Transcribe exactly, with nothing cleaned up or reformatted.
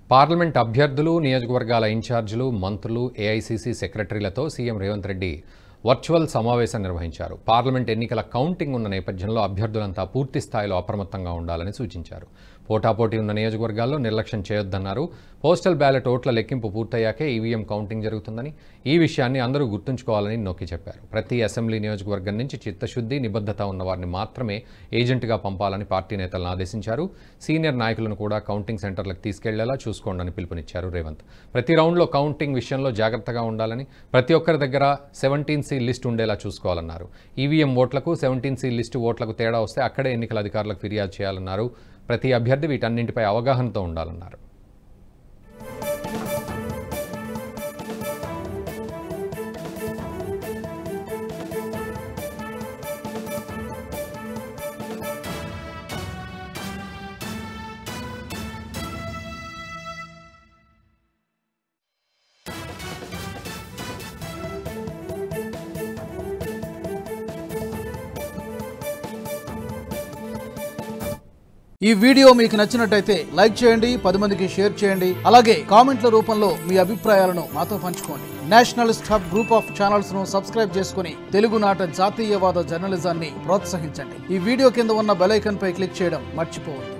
Parliament అభ్యర్థులు, నియోజకవర్గాల ఇన్ఛార్జీలు, మంత్రులు, ఏఐసీసీ సెక్రటరీలతో సీఎం రేవంత్ రెడ్డి వర్చువల్ సమావేశం నిర్వహించారు. పార్లమెంట్ ఎన్నికల కౌంటింగ్ ఉన్న నేపథ్యంలో అభ్యర్థులంతా పూర్తి స్థాయిలో అప్రమత్తంగా ఉండాలని సూచించారు. పోటాపోటీ ఉన్న నియోజకవర్గాల్లో నిర్లక్ష్యం చేయొద్దన్నారు. పోస్టల్ బ్యాలెట్ ఓట్ల లెక్కింపు పూర్తయ్యాకే ఈవీఎం కౌంటింగ్ జరుగుతుందని, ఈ విషయాన్ని అందరూ గుర్తుంచుకోవాలని నొక్కి చెప్పారు. ప్రతి అసెంబ్లీ నియోజకవర్గం నుంచి చిత్తశుద్ధి, నిబద్ధత ఉన్న వారిని మాత్రమే ఏజెంట్గా పంపాలని పార్టీ నేతలను ఆదేశించారు. సీనియర్ నాయకులను కూడా కౌంటింగ్ సెంటర్లకు తీసుకెళ్లేలా చూసుకోండి పిలుపునిచ్చారు రేవంత్. ప్రతి రౌండ్లో కౌంటింగ్ విషయంలో జాగ్రత్తగా ఉండాలని, ప్రతి ఒక్కరి దగ్గర సెవెంటీన్ సి లిస్ట్ ఉండేలా చూసుకోవాలన్నారు. ఈవీఎం ఓట్లకు సెవెంటీన్ సి లిస్టు ఓట్లకు తేడా వస్తే అక్కడే ఎన్నికల అధికారులకు ఫిర్యాదు చేయాలన్నారు. ప్రతి అభ్యర్థి వీటన్నింటిపై అవగాహనతో ఉండాలన్నారు. ఈ వీడియో మీకు నచ్చినట్టయితే లైక్ చేయండి, పది మందికి షేర్ చేయండి. అలాగే కామెంట్ల రూపంలో మీ అభిప్రాయాలను మాతో పంచుకోండి. Nationalist Hub group of channels ను సబ్స్క్రైబ్ చేసుకుని తెలుగునాట జాతీయవాద జర్నలిజాన్ని ప్రోత్సహించండి. ఈ వీడియో కింద ఉన్న బెల్ ఐకాన్ పై క్లిక్ చేయడం మర్చిపోవద్దు.